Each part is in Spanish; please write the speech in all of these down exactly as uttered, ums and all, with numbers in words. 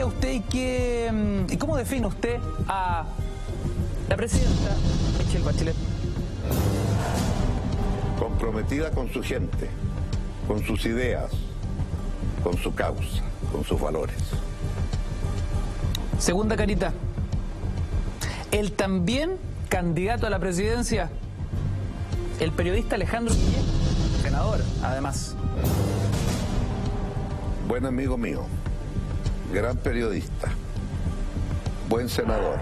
diría usted y, qué, y cómo define usted a la presidenta Michelle Bachelet? Comprometida con su gente, con sus ideas, con su causa, con sus valores. Segunda carita. El también candidato a la presidencia, el periodista Alejandro Guillén, senador, además. Buen amigo mío, gran periodista, buen senador.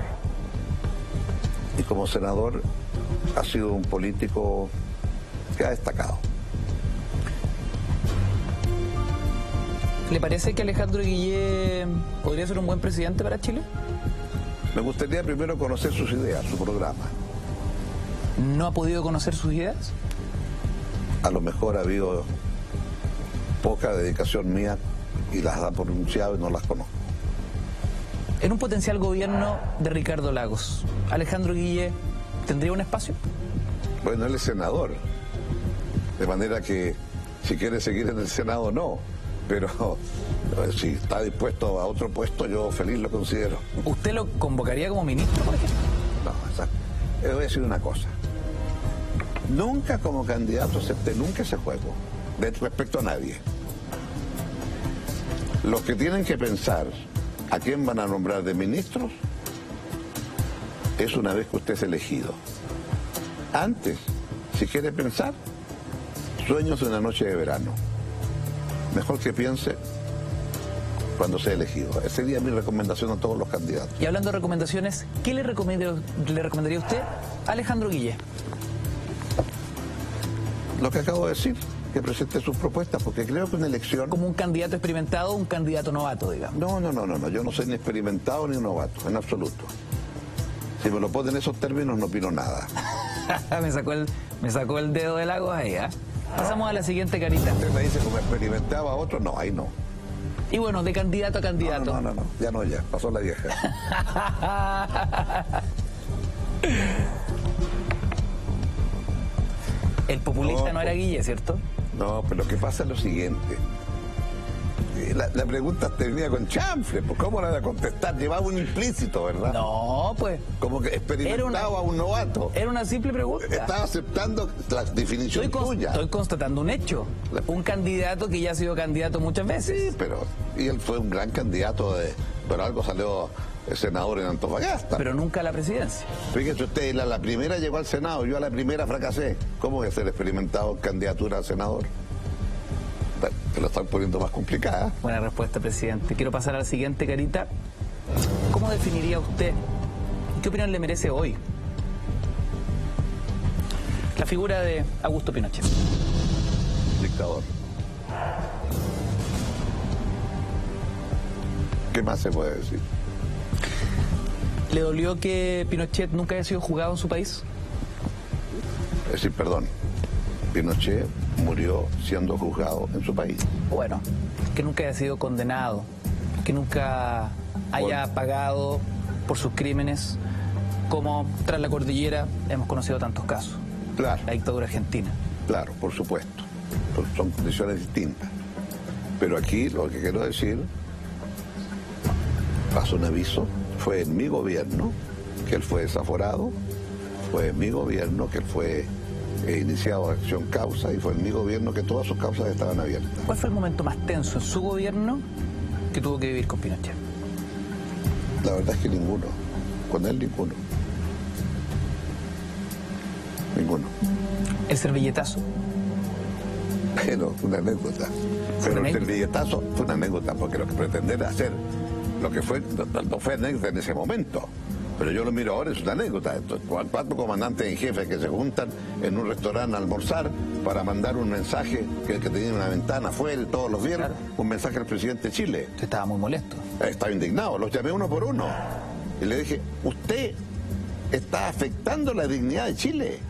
Y como senador ha sido un político que ha destacado. ¿Le parece que Alejandro Guillén podría ser un buen presidente para Chile? Me gustaría primero conocer sus ideas, su programa. ¿No ha podido conocer sus ideas? A lo mejor ha habido poca dedicación mía y las ha pronunciado y no las conozco. En un potencial gobierno de Ricardo Lagos, ¿Alejandro Guillén tendría un espacio? Bueno, él es senador, de manera que si quiere seguir en el Senado, no. Pero si está dispuesto a otro puesto, yo feliz lo considero. ¿Usted lo convocaría como ministro, por ejemplo? No, exacto. Le voy a decir una cosa. Nunca como candidato acepté nunca ese juego, de respecto a nadie. Los que tienen que pensar a quién van a nombrar de ministros es una vez que usted es elegido. Antes, si quiere pensar, sueños de una noche de verano. Mejor que piense cuando sea elegido. Esa sería mi recomendación a todos los candidatos. Y hablando de recomendaciones, ¿qué le recomendaría, le recomendaría a usted a Alejandro Guillén? Lo que acabo de decir, que presente sus propuestas, porque creo que una elección... ¿Como un candidato experimentado o un candidato novato, digamos? No, no, no, no, no, yo no soy ni experimentado ni novato, en absoluto. Si me lo ponen en esos términos, no opino nada. me, sacó el, me sacó el dedo del lago ahí, ¿eh? Pasamos a la siguiente carita. Usted me dice como experimentaba a otro, no, ahí no. Y bueno, de candidato a candidato. No, no, no, no, ya no, ya, pasó la vieja. El populista no, no era Guille, ¿cierto? No, pero lo que pasa es lo siguiente. La, la pregunta termina con chanfle, pues ¿cómo la voy a contestar? Llevaba un implícito, ¿verdad? No, pues... Como que experimentaba una, a un novato. Era una simple pregunta. Estaba aceptando la definición estoy tuya. Estoy constatando un hecho. Un candidato que ya ha sido candidato muchas veces. Sí, pero... Y él fue un gran candidato, de, pero algo salió senador en Antofagasta. Pero nunca a la presidencia. Fíjese usted, la, la primera llegó al Senado, yo a la primera fracasé. ¿Cómo voy a ser experimentado en candidatura a senador? Te lo están poniendo más complicada. Buena respuesta, presidente. Quiero pasar a la siguiente carita. ¿Cómo definiría usted, qué opinión le merece hoy la figura de Augusto Pinochet? Dictador. ¿Qué más se puede decir? ¿Le dolió que Pinochet nunca haya sido juzgado en su país? Es decir, perdón, Pinochet murió siendo juzgado en su país. Bueno, que nunca haya sido condenado, que nunca haya por... pagado por sus crímenes, como tras la cordillera hemos conocido tantos casos. Claro. La dictadura argentina. Claro, por supuesto. Son condiciones distintas. Pero aquí lo que quiero decir, paso un aviso, fue en mi gobierno que él fue desaforado, fue en mi gobierno que él fue... He iniciado acción causa y fue en mi gobierno que todas sus causas estaban abiertas. ¿Cuál fue el momento más tenso en su gobierno que tuvo que vivir con Pinochet? La verdad es que ninguno. Con él ninguno. Ninguno. ¿El servilletazo? Pero una anécdota. Pero el servilletazo fue una anécdota, porque lo que pretender hacer, lo que fue, no, no fue anécdota en ese momento. Pero yo lo miro ahora, es una anécdota. Cuatro comandantes en jefe que se juntan en un restaurante a almorzar para mandar un mensaje que, que tenía una ventana afuera y todos los vieron, claro. Un mensaje al presidente de Chile. Usted estaba muy molesto. Estaba indignado, los llamé uno por uno. Y le dije, usted está afectando la dignidad de Chile.